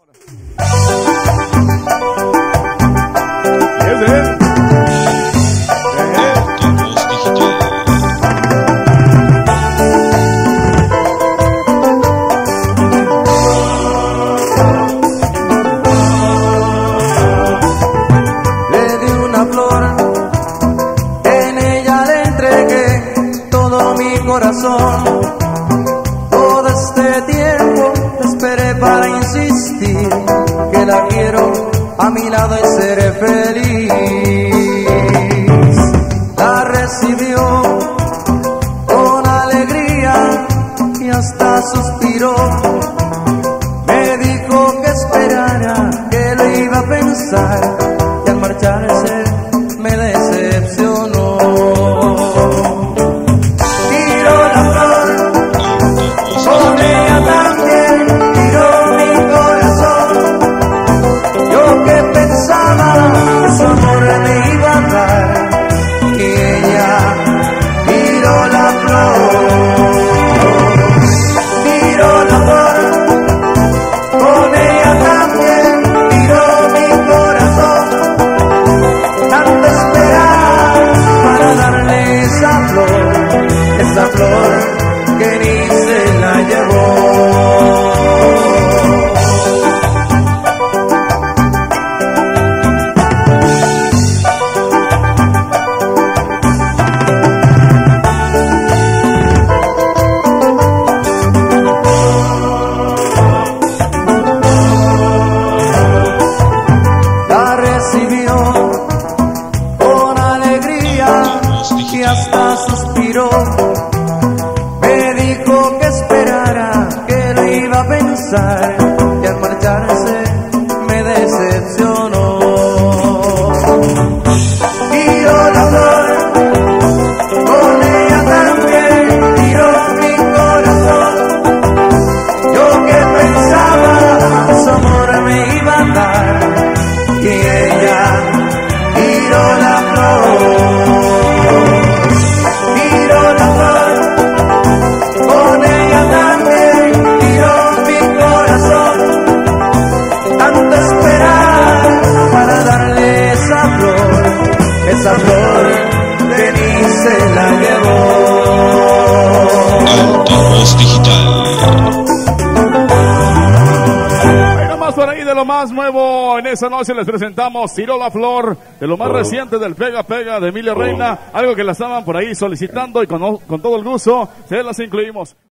Todo este tiempo esperé para insistir que la quiero a mi lado y seré feliz. La recibió con alegría y hasta suspiró. Me dijo que esperara, que lo iba a pensar, y al marcharse me decepcionó. Su amor me iba a dar y ella tiró la flor, tiró la flor, con ella también tiró mi corazón. Tanto esperar para darle esa flor que ni se la llevó. Con alegría y hasta suspiró. Me dijo que esperara, que lo iba a pensar, y al marcharse me decepcionó. Tiró la flor, con ella también tiró mi corazón. Yo que pensaba su amor me iba a dar y ella tiró la flor, con ella también tiró mi corazón. Tanto esperar para darle esa flor que ni se la llevó. Altavoz Digital. Por ahí de lo más nuevo en esa noche les presentamos Tiró la Flor, de lo más reciente del Pega Pega de Emilia Reina, algo que la estaban por ahí solicitando y con todo el gusto se las incluimos.